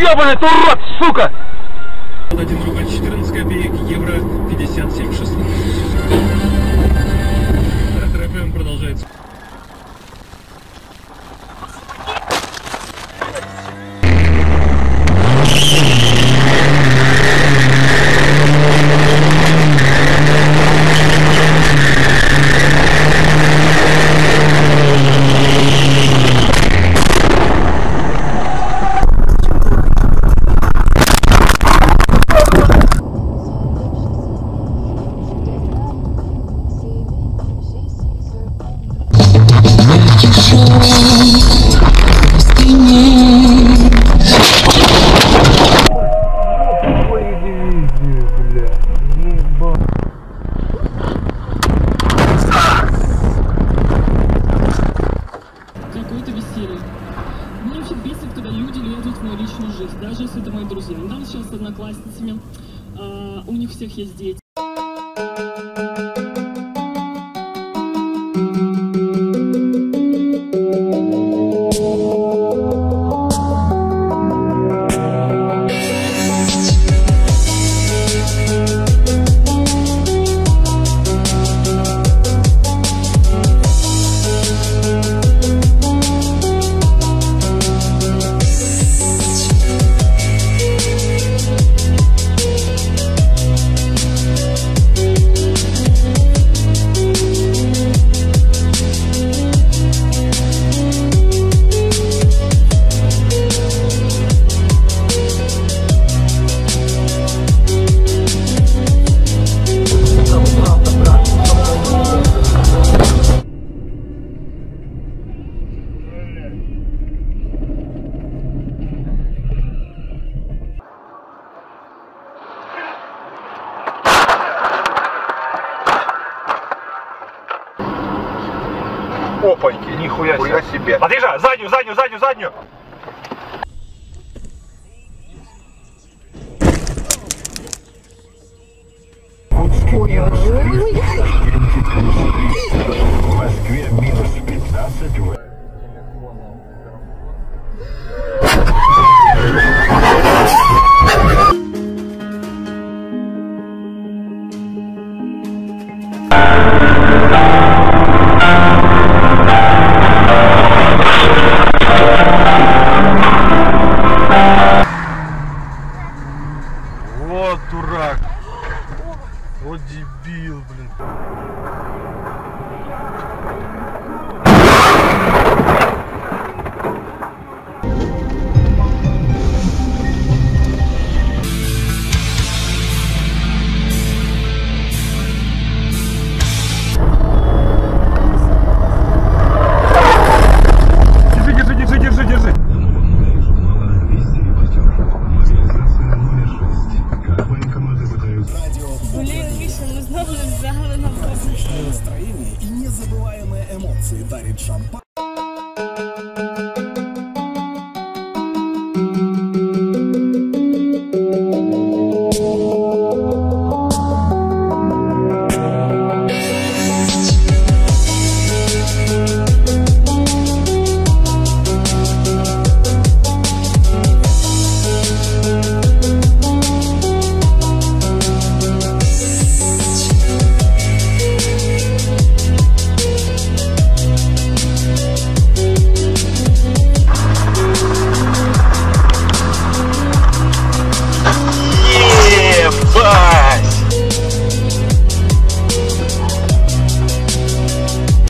ёбаный ты урод, сука! 1 рубль 14 копеек, евро 57,16. РПМ продолжается. Какое-то веселье. Мне вообще бесит, когда люди лезут в мою личную жизнь, даже если это мои друзья. Недавно сейчас с одноклассницами, у них всех есть дети. Опаньки, нихуя себе. Отъезжай, заднюю. В Москве минус 15. Вот дурак. Вот дебил, блин. Держи. Блин, Миша, мы снова взяли на настроение и незабываемые эмоции дарит шампан.